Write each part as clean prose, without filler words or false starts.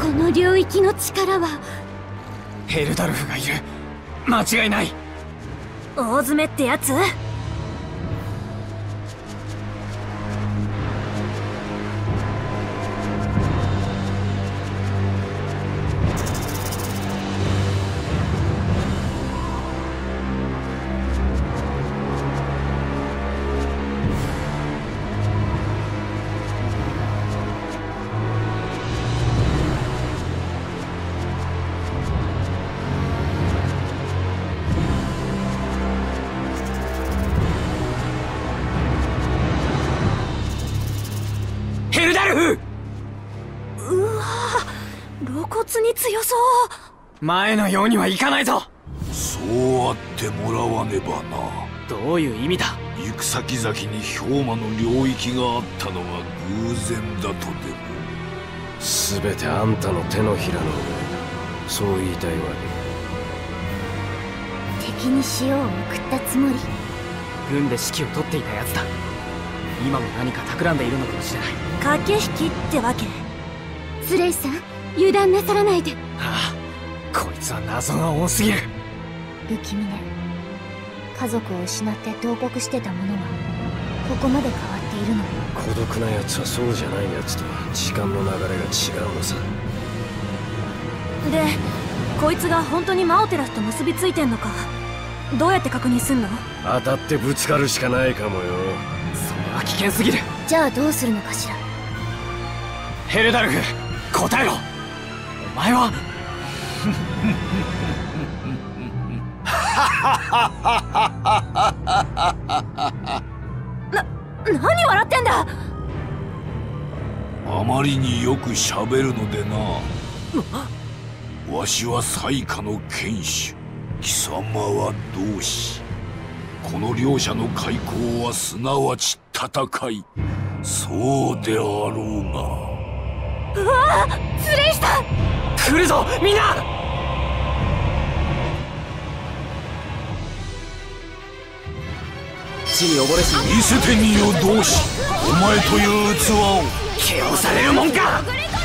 この領域の力はヘルダルフがいる。間違いない。 大詰めってやつ？ ヘルダルフ！ うわぁ、露骨に強そう。 前のようにはいかないぞ。 そうあってもらわねばな。 どういう意味だ？ 行く先々に氷魔の領域があったのは偶然だとでも。 全てあんたの手のひらの上。そう言いたいわ敵に塩を送ったつもり。 軍で指揮を取っていたやつだ。今も何か企んでいるのかもしれない。 駆け引きってわけ。 スレイさん、油断なさらないで。 ああ、こいつは謎が多すぎる。 不気味ね。家族を失って投獄してたものがここまで変わっているの。 孤独なやつはそうじゃないやつと時間の流れが違うのさ。 で、こいつが本当にマオテラスと結びついてんのか、どうやって確認すんの？ 当たってぶつかるしかないかもよ。 それは危険すぎる。 じゃあどうするのかしら。 ヘルダルフ、答えろ。お前は何笑ってんだ。 あまりによくしゃべるのでな。わしは最下の剣士、貴様は同志。この両者の開口はすなわち戦い。そうであろうが。 うわぁ、スレイさん！ 来るぞみんな。地に溺れし見せてみよ同志、お前という器を。 気をされるもんか。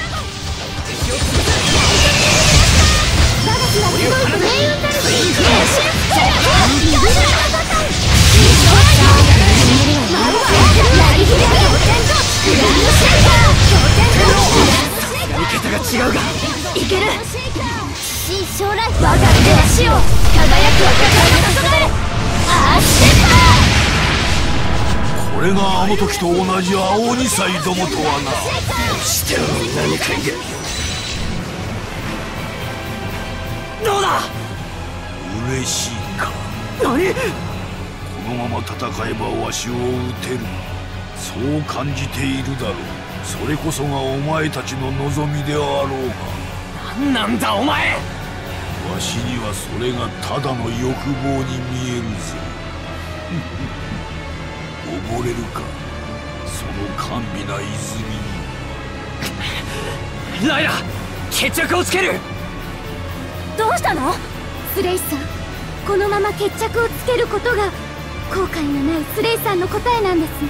やり方が違うがいける。新将来我が手足を輝くは輝かえる。アッシェこれがあの時と同じ青二歳どもとはな。 してるのに何か言え。 どうだ。 嬉しいか。 何？ このまま戦えばわしを討てる。そう感じているだろう。それこそがお前たちの望みであろうが。 何なんだお前。 わしにはそれがただの欲望に見えるぜ。溺れるか、その甘美な泉に。 ライラ、決着をつける。 どうしたの？ スレイさん、このまま決着をつけることが後悔のないスレイさんの答えなんですね。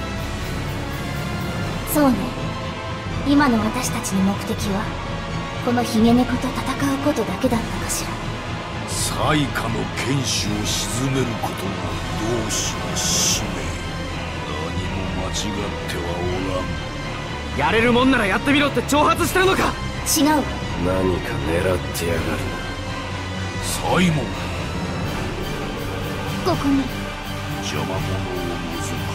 そうね。今の私たちの目的はこのヒゲ猫と戦うことだけだったかしら。 最下の剣士を鎮めることが同志の使命。何も間違ってはおらん。 やれるもんならやってみろって挑発してるのか。 違う。 何か狙ってやがる。 サイモン、 ここに邪魔者を除く。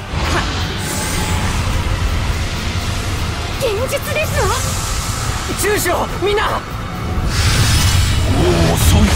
現実ですわ。 中将みんな。 もう遅い。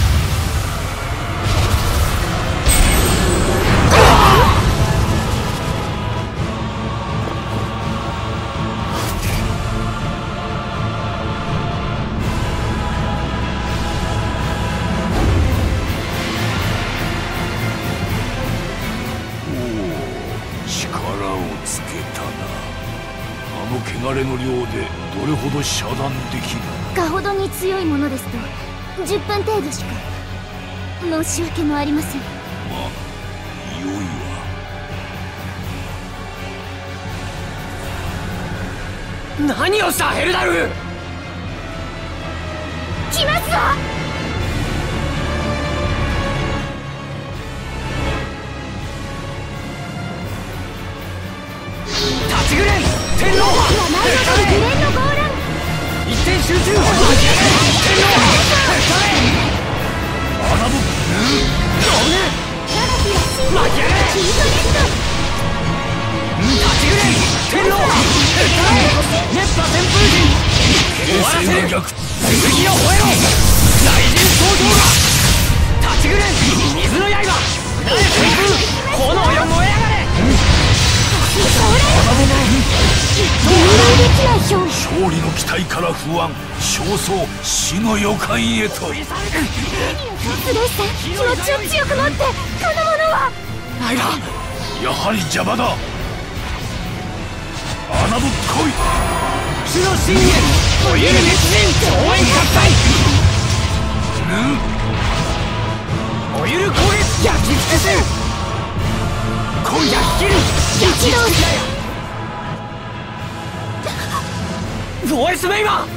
汚れの量でどれほど遮断できる。 かほどに強いものですと10分程度しか。申し訳もありません。 まあ良いわ。 何をしたヘルダルフ。 しますわ。 立ちグレン天皇は前のグレンのゴーラン一点集中天皇穴ぶ巻き上げキートネット立ちグレン天皇熱波旋風陣終わらせる剣を吠えろ雷神登場が立ちグレン水の刃船へ旋風炎よ燃え上がれ勝利の期待から不安焦燥死の予感へと。 スレイさん気持ちを強く持ってこのものはライラやはり邪魔だ。穴ぶっこい主の信玄おゆる熱人超円合体おゆる攻撃焼き尽くせ今夜切る焼き尽くせボイスメイマー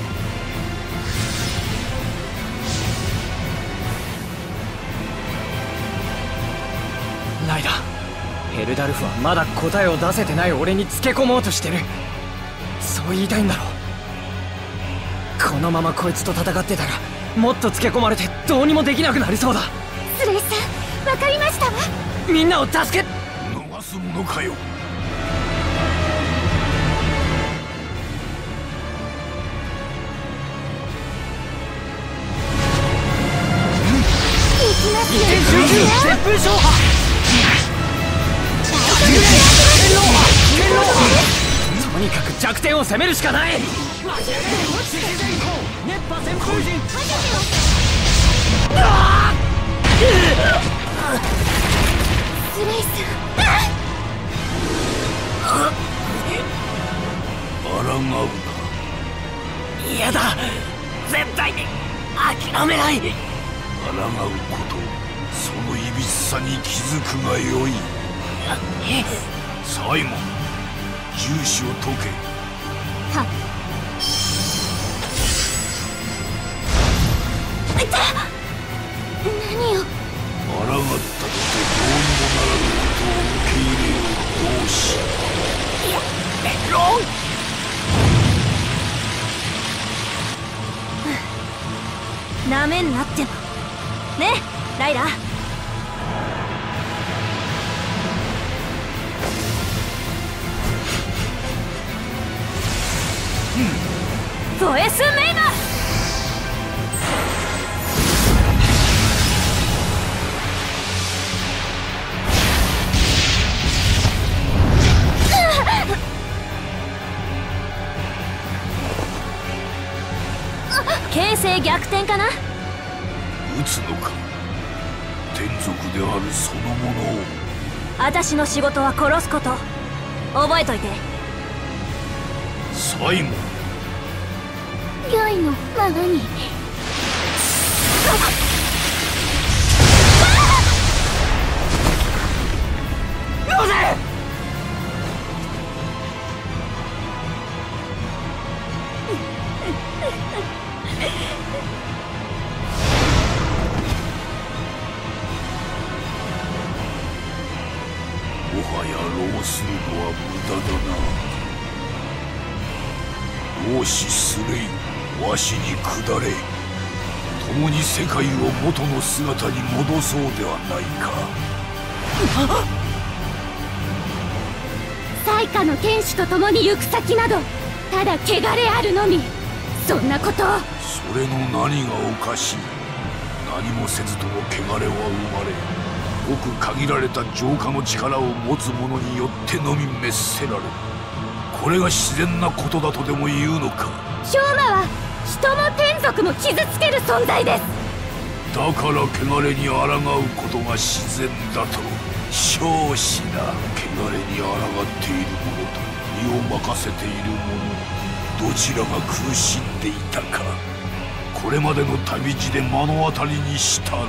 ライダヘルダルフはまだ答えを出せてない俺につけ込もうとしてる。そう言いたいんだろう。このままこいつと戦ってたらもっとつけ込まれてどうにもできなくなりそうだ。 スレイさんわかりましたわ。 みんなを助け逃すものかよ。 行きますよ。 一点集中旋風昇波とにかく弱点を攻めるしかない。熱波旋風陣スレイさ抗うな。 嫌だ絶対に諦めない。 抗うことそのいびつさに気づくがよい。サイモン重視を解け。 はっ何を抗ったとてどうにもならぬことを受け入れよう同志。 なめんなってもねライラボエスメイマー形勢逆転かな。 撃つのか。天族であるそのものを。 私の仕事は殺すこと覚えといて。 サイモン良いのままに。 ロゼもはや労するのは無駄だな。同志スレイわしに下れ。共に世界を元の姿に戻そうではないか。 災禍の天使と共に行く先などただ汚れあるのみ。そんなことを。 それの何がおかしい。何もせずとも汚れは生まれごく限られた浄化の力を持つ者によってのみ滅せられる。これが自然なことだとでも言うのか。 氷馬は人も天族も傷つける存在です。 だから汚れに抗うことが自然だと。少子な汚れに抗っている者と身を任せている者どちらが苦しんでいたか。これまでの旅路で目の当たりにしたろう。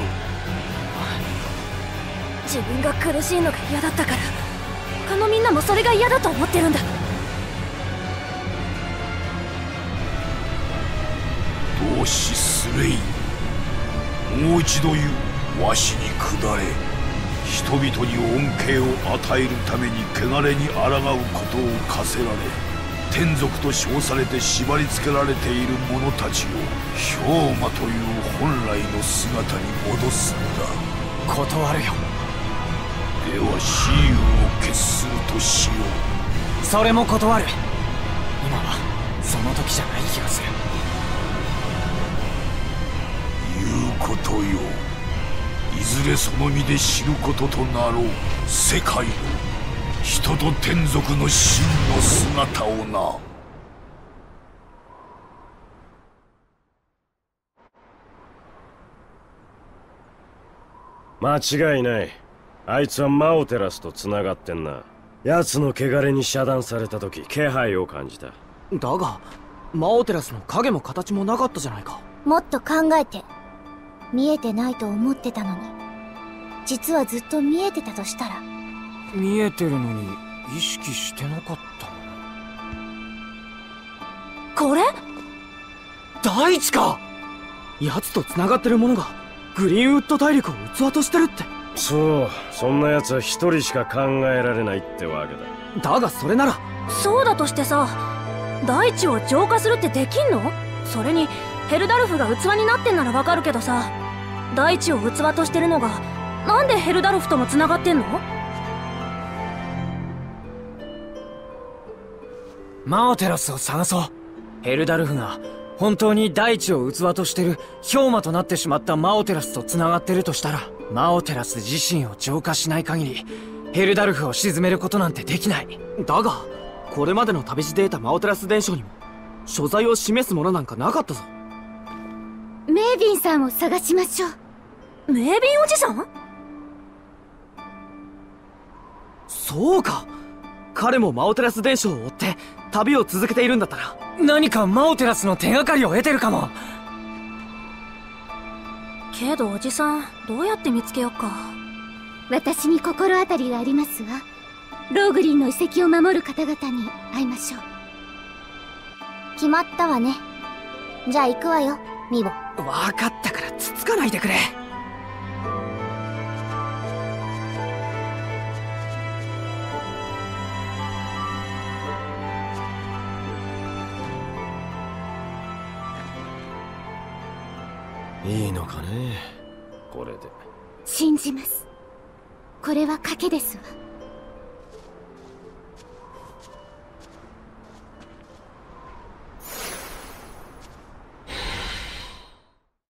自分が苦しいのが嫌だったから他のみんなもそれが嫌だと思ってるんだ。 どうを死すれい。もう一度言う。わしに下れ。人々に恩恵を与えるために汚れに抗うことを課せられ、天族と称されて縛り付けられている者たちを氷馬という本来の姿に戻すのだ。 断るよ。 では雌雄を決するとしよう。 それも断る。今はその時じゃない気がする。 言うことよ。いずれその身で知ることとなろう。世界の人と天族の真の姿をな。 間違いない。あいつはマオテラスと繋がってんな。奴の汚れに遮断された時、気配を感じた。 だがマオテラスの影も形もなかったじゃないか。 もっと考えて。見えてないと思ってたのに、実はずっと見えてたとしたら。 見えてるのに意識してなかったの。 これ大地か。奴と繋がってるものがグリーンウッド大陸を器としてるって。 そう、そんな奴は一人しか考えられないってわけだ。 だがそれなら。 そうだとしてさ、大地を浄化するってできんの？それにヘルダルフが器になってんならわかるけどさ、大地を器としてるのがなんでヘルダルフとも繋がってんの？ マオテラスを探そう。ヘルダルフが本当に大地を器としてる氷馬となってしまったマオテラスと繋がってるとしたら、マオテラス自身を浄化しない限りヘルダルフを沈めることなんてできない。だがこれまでの旅路で得たマオテラス伝承にも所在を示すものなんかなかったぞ。 メイビンさんを探しましょう。 メイビンおじさん？ そうか。彼もマオテラス伝承を追って旅を続けているんだったら、何かマオテラスの手がかりを得てるかも。 けどおじさん、どうやって見つけよっか。 私に心当たりがありますわ。ローグリンの遺跡を守る方々に会いましょう。決まったわね。じゃあ行くわよ、ミボ。 わかったからつつかないでくれ。 いいのかね、これで。 信じます。これは賭けですわ。